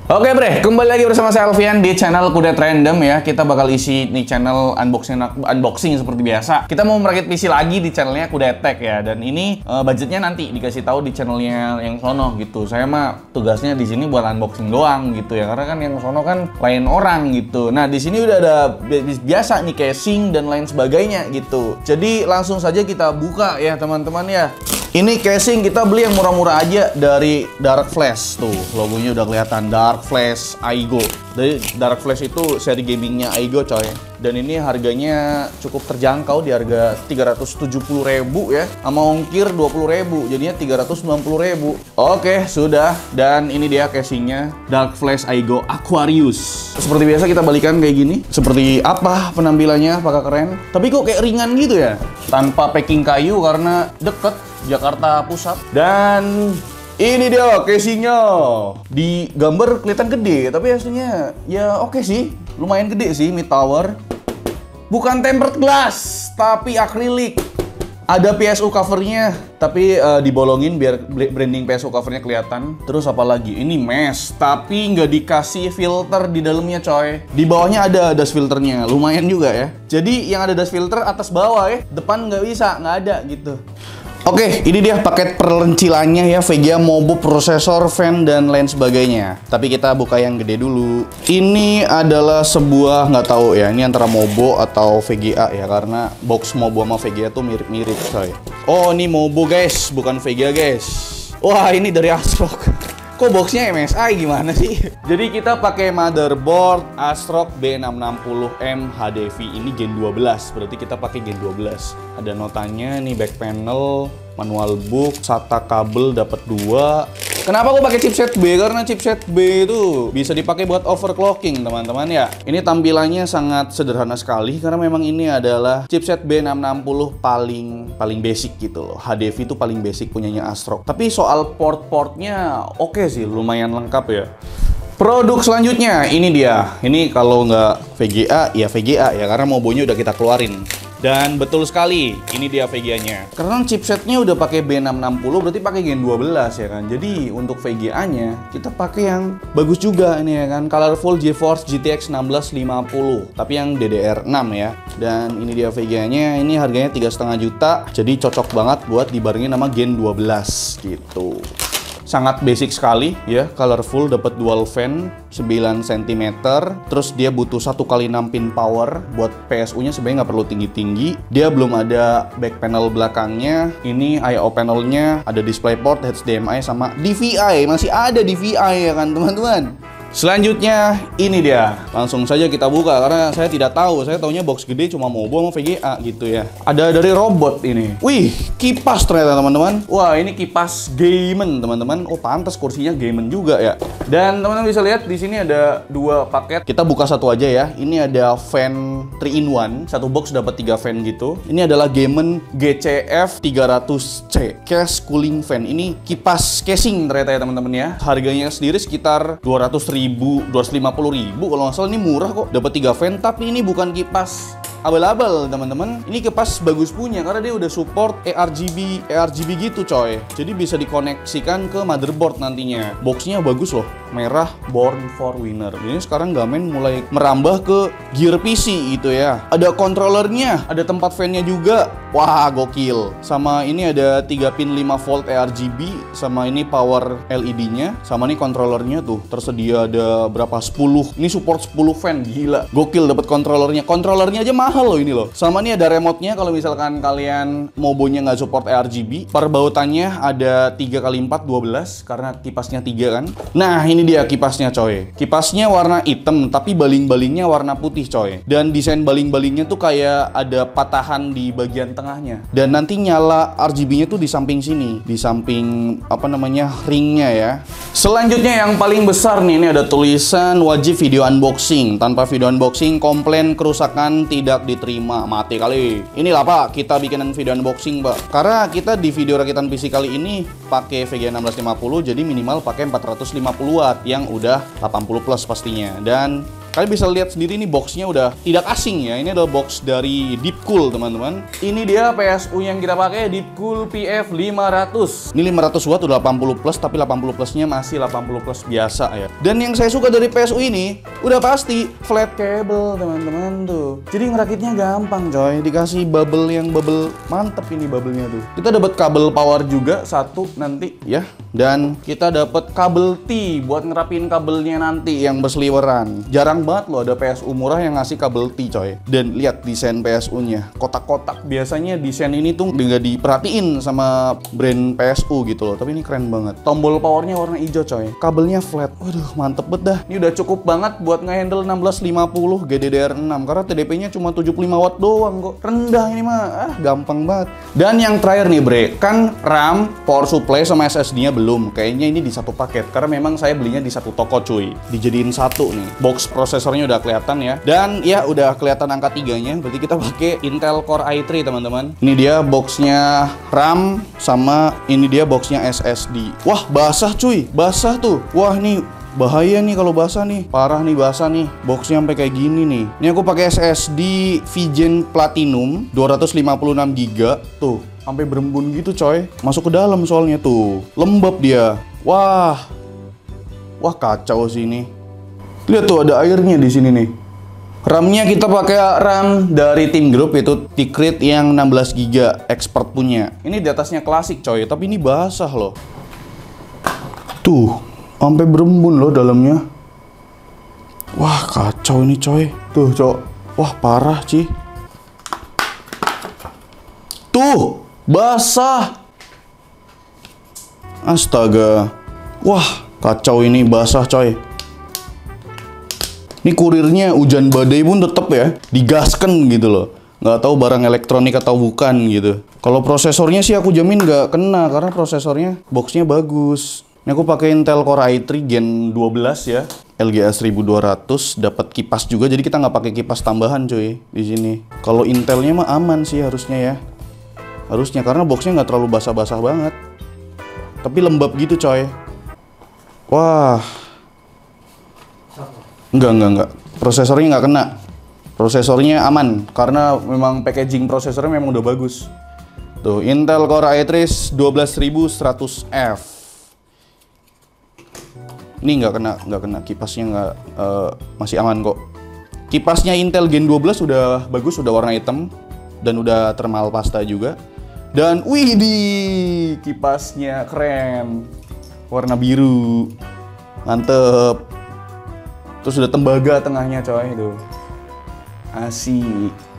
Oke bre, kembali lagi bersama saya Alfian di channel Kudet Random ya. Kita bakal isi nih channel unboxing seperti biasa. Kita mau merakit PC lagi di channelnya Kudet Tech ya. Dan ini budgetnya nanti dikasih tahu di channelnya yang sono gitu. Saya mah tugasnya di sini buat unboxing doang gitu ya. Karena kan yang sono kan lain orang gitu. Nah di sini udah ada biasa nih casing dan lain sebagainya gitu. Jadi langsung saja kita buka ya teman-teman ya. Ini casing kita beli yang murah-murah aja dari Dark Flash. Tuh, logonya udah kelihatan, Dark Flash Aigo. Dari Dark Flash itu seri gamingnya Aigo coy. Dan ini harganya cukup terjangkau di harga 370.000 ya. Sama ongkir 20.000, jadinya 390.000. Oke, sudah. Dan ini dia casingnya, Dark Flash Aigo Aquarius. Seperti biasa kita balikan kayak gini. Seperti apa penampilannya, apakah keren? Tapi kok kayak ringan gitu ya? Tanpa packing kayu karena deket Jakarta Pusat. Dan ini dia casingnya. Di gambar kelihatan gede, tapi aslinya ya oke sih. Lumayan gede sih, mid tower. Bukan tempered glass, tapi akrilik. Ada PSU covernya, tapi dibolongin biar branding PSU covernya kelihatan. Terus apa lagi? Ini mesh, tapi nggak dikasih filter di dalamnya coy. Di bawahnya ada dust filternya, lumayan juga ya. Jadi yang ada dust filter atas bawah ya, depan nggak bisa, nggak ada gitu. Oke, ini dia paket perlencilannya ya, VGA, Mobo, prosesor, fan, dan lain sebagainya. Tapi kita buka yang gede dulu. Ini adalah sebuah, nggak tahu ya, ini antara Mobo atau VGA ya, karena box Mobo sama VGA tuh mirip-mirip coy. Oh, ini Mobo guys, bukan VGA guys. Wah, ini dari ASRock. Kok boxnya MSI gimana sih? Jadi kita pakai motherboard ASRock B660M HDV, ini Gen 12, berarti kita pakai Gen 12. Ada notanya nih, back panel, manual book, SATA kabel dapat 2. Kenapa aku pakai chipset B? Karena chipset B itu bisa dipakai buat overclocking teman-teman ya. Ini tampilannya sangat sederhana sekali karena memang ini adalah chipset B660 paling basic gitu loh. HDV itu paling basic punyanya ASRock. Tapi soal port-portnya oke sih, lumayan lengkap ya. Produk selanjutnya ini dia. Ini kalau nggak VGA ya VGA ya, karena Mobonya udah kita keluarin. Dan betul sekali, ini dia VGA-nya. Karena chipsetnya udah pakai B660, berarti pakai Gen 12 ya kan. Jadi untuk VGA-nya kita pakai yang bagus juga ini ya kan. Colorful GeForce GTX 1650, tapi yang DDR6 ya. Dan ini dia VGA-nya, ini harganya 3,5 juta. Jadi cocok banget buat dibarengin sama Gen 12 gitu. Sangat basic sekali ya, colorful, dapat dual fan 9 cm. Terus dia butuh 1x6 pin power. Buat PSU-nya sebenarnya nggak perlu tinggi-tinggi. Dia belum ada back panel belakangnya. Ini I/O panelnya, ada DisplayPort, HDMI sama DVI. Masih ada DVI ya kan teman-teman. Selanjutnya ini dia. Langsung saja kita buka karena saya tidak tahu. Saya taunya box gede cuma Mobo sama VGA gitu ya. Ada dari robot ini. Wih, kipas ternyata teman-teman. Wah, ini kipas Gamen teman-teman. Oh, pantas kursinya Gamen juga ya. Dan teman-teman bisa lihat di sini ada 2 paket. Kita buka satu aja ya. Ini ada fan 3-in-1. Satu box dapat 3 fan gitu. Ini adalah Gamen GCF 300C Case Cooling Fan. Ini kipas casing ternyata ya teman-teman ya. Harganya sendiri sekitar 250.000 kalau nggak salah. Ini murah kok, dapat 3 fan. Tapi ini bukan kipas abal-abal teman-teman. Ini kipas bagus punya karena dia udah support ARGB gitu coy. Jadi bisa dikoneksikan ke motherboard nantinya. Boxnya bagus loh, merah, Born for Winner. Ini sekarang Gamen mulai merambah ke gear PC gitu ya. Ada controllernya, ada tempat fan-nya juga. Wah, gokil. Sama ini ada 3 pin 5 volt ARGB, sama ini power LED-nya, sama ini controllernya tuh. Tersedia ada berapa? 10. Ini support 10 fan, gila. Gokil dapat controllernya. Controllernya aja mahal loh ini loh. Sama ini ada remote-nya kalau misalkan kalian Mobonya nggak support ARGB. Perbautannya ada 3x4 12 karena kipasnya 3 kan. Nah, ini dia kipasnya coy. Kipasnya warna hitam tapi baling-balingnya warna putih coy. Dan desain baling-balingnya tuh kayak ada patahan di bagian tengahnya. Dan nanti nyala RGB-nya tuh di samping sini, di samping apa namanya ringnya ya. Selanjutnya yang paling besar nih, ini ada tulisan wajib video unboxing. Tanpa video unboxing komplain kerusakan tidak diterima. Mati kali. Inilah Pak, kita bikinan video unboxing Pak. Karena kita di video rakitan PC kali ini pakai VGA 1650, jadi minimal pakai 450 watt yang udah 80 plus pastinya. Dan Kalian bisa lihat sendiri nih boxnya udah tidak asing ya. Ini adalah box dari Deepcool teman-teman. Ini dia PSU yang kita pakai, Deepcool PF500. Ini 500 watt udah 80 plus, tapi 80 plusnya masih 80 plus biasa ya. Dan yang saya suka dari PSU ini udah pasti flat cable teman-teman tuh. Jadi ngerakitnya gampang coy. Dikasih bubble yang bubble mantep ini bubblenya tuh. Kita dapat kabel power juga satu nanti ya. Dan kita dapat kabel T buat ngerapin kabelnya nanti yang berseliweran. Jarang banget loh ada PSU murah yang ngasih kabel T coy. Dan lihat desain PSU-nya, kotak-kotak. Biasanya desain ini tuh nggak diperhatiin sama brand PSU gitu loh. Tapi ini keren banget. Tombol powernya warna hijau coy. Kabelnya flat. Waduh mantep banget dah. Ini udah cukup banget buat ngehandle 1650 GDDR6 karena TDP-nya cuma 75 watt doang kok. Rendah ini mah, gampang banget. Dan yang terakhir nih bre, kan RAM, power supply sama SSD-nya belum. Kayaknya ini di satu paket karena memang saya belinya di satu toko cuy. Dijadiin satu nih. Box prosesornya udah kelihatan ya. Dan ya udah kelihatan angka 3-nya. Berarti kita pakai Intel Core i3 teman-teman. Ini dia boxnya RAM sama ini dia boxnya SSD. Wah basah cuy, basah tuh. Wah nih bahaya nih kalau basah nih, parah nih basah nih. Boxnya sampai kayak gini nih. Ini aku pakai SSD Vygen Platinum 256 GB tuh. Sampai berembun gitu coy. Masuk ke dalam soalnya tuh. Lembab dia. Wah kacau sih ini. Lihat tuh ada airnya di sini nih. RAM-nya kita pakai RAM dari Team Group itu Ticrit yang 16 GB expert punya. Ini di atasnya klasik coy, tapi ini basah loh. Tuh, sampai berembun loh dalamnya. Wah, kacau ini coy. Tuh, cok. Wah, parah, Ci. Tuh, basah. Astaga. Wah, kacau ini basah coy. Ini kurirnya hujan badai pun tetep ya digaskan gitu loh. Nggak tahu barang elektronik atau bukan gitu. Kalau prosesornya sih aku jamin nggak kena karena prosesornya boxnya bagus. Ini aku pakai Intel Core i3 Gen 12 ya. LGA 1200, dapat kipas juga. Jadi kita nggak pakai kipas tambahan cuy di sini. Kalau Intelnya mah aman sih harusnya ya. Harusnya karena boxnya nggak terlalu basah-basah banget. Tapi lembab gitu coy. Wah. Enggak. Prosesornya nggak kena. Prosesornya aman karena memang packaging prosesornya memang udah bagus. Tuh, Intel Core i3 12100F. Ini nggak kena kipasnya masih aman kok. Kipasnya Intel Gen 12 udah bagus, udah warna hitam dan udah thermal pasta juga. Dan wih di kipasnya keren, warna biru, mantep. Terus udah tembaga tengahnya coy itu, asik.